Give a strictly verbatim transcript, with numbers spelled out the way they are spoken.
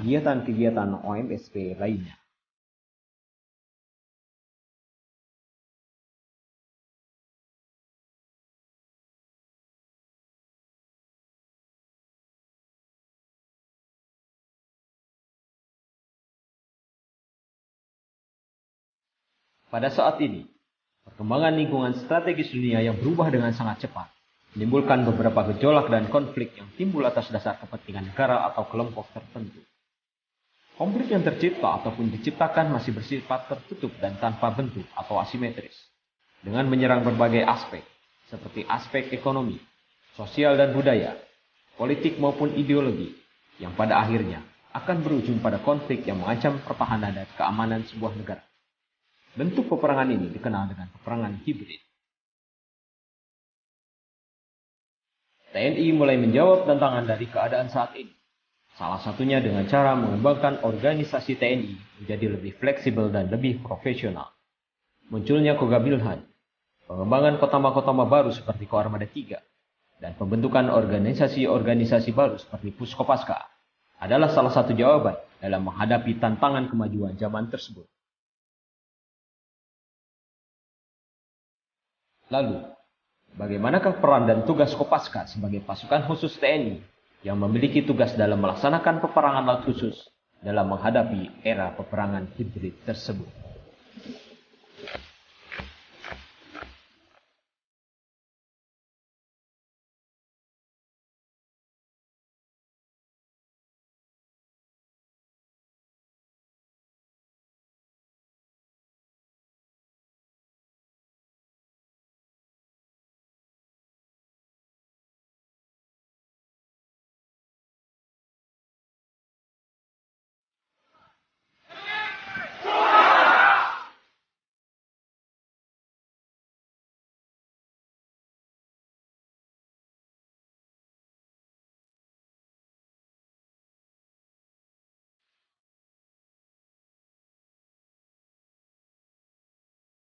kegiatan-kegiatan O M S P lainnya. Pada saat ini, perkembangan lingkungan strategis dunia yang berubah dengan sangat cepat menimbulkan beberapa gejolak dan konflik yang timbul atas dasar kepentingan negara atau kelompok tertentu. Konflik yang tercipta ataupun diciptakan masih bersifat tertutup dan tanpa bentuk atau asimetris, dengan menyerang berbagai aspek, seperti aspek ekonomi, sosial dan budaya, politik maupun ideologi, yang pada akhirnya akan berujung pada konflik yang mengancam pertahanan dan keamanan sebuah negara. Bentuk peperangan ini dikenal dengan peperangan hibrid. T N I mulai menjawab tantangan dari keadaan saat ini. Salah satunya dengan cara mengembangkan organisasi T N I menjadi lebih fleksibel dan lebih profesional. Munculnya Kogabilhan, pengembangan kotama-kotama baru seperti Koarmada tiga, dan pembentukan organisasi-organisasi baru seperti Puskopaska adalah salah satu jawaban dalam menghadapi tantangan kemajuan zaman tersebut. Lalu, bagaimanakah peran dan tugas Kopaska sebagai pasukan khusus T N I yang memiliki tugas dalam melaksanakan peperangan laut khusus dalam menghadapi era peperangan hibrid tersebut?